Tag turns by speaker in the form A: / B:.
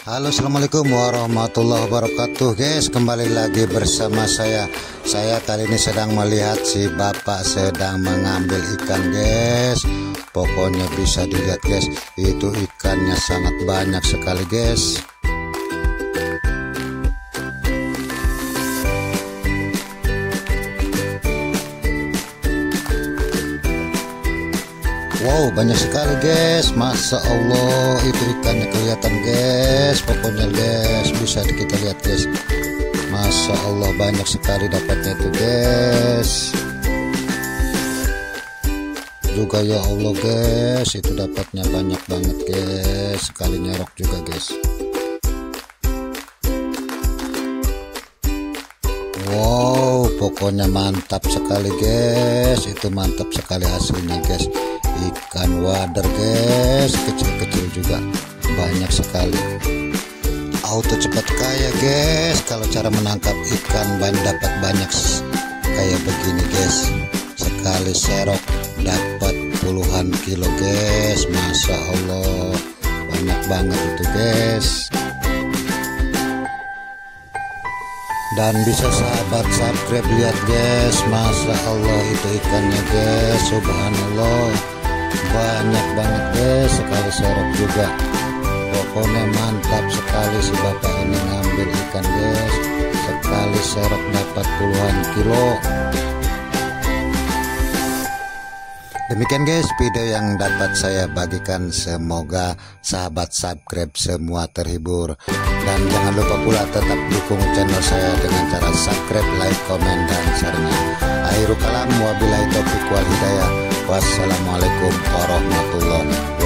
A: Halo, assalamualaikum warahmatullahi wabarakatuh guys. Kembali lagi bersama saya kali ini sedang melihat si bapak sedang mengambil ikan guys. Pokoknya bisa dilihat guys, itu ikannya sangat banyak sekali guys. Wow, banyak sekali guys, Masya Allah, itu ikannya kelihatan guys. Pokoknya guys, bisa kita lihat guys, Masya Allah, banyak sekali dapatnya itu guys. Juga ya Allah guys, itu dapatnya banyak banget guys, sekali nyerok juga guys. Wow, pokoknya mantap sekali guys, itu mantap sekali hasilnya guys. Ikan wader guys, kecil-kecil juga banyak sekali. Auto cepat kaya guys, kalau cara menangkap ikan dapat banyak kayak begini guys. Sekali serok dapat puluhan kilo guys, Masya Allah, banyak banget itu guys. Dan bisa sahabat subscribe, lihat guys, Masya Allah, itu ikannya guys, subhanallah, banyak banget guys, sekali serok juga. Pokoknya mantap sekali si bapak ini ngambil ikan guys, sekali serok dapat puluhan kilo. Demikian guys video yang dapat saya bagikan, semoga sahabat subscribe semua terhibur. Dan jangan lupa pula tetap dukung channel saya dengan cara subscribe, like, komen, dan share-nya. Akhirul kalam, wabillahi taufiq wal hidayah. Wassalamualaikum warahmatullahi wabarakatuh.